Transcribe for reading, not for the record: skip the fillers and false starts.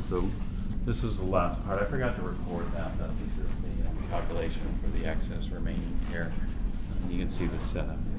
this is the last part. I forgot to record that. This is the calculation for the excess remaining here. And you can see the setup.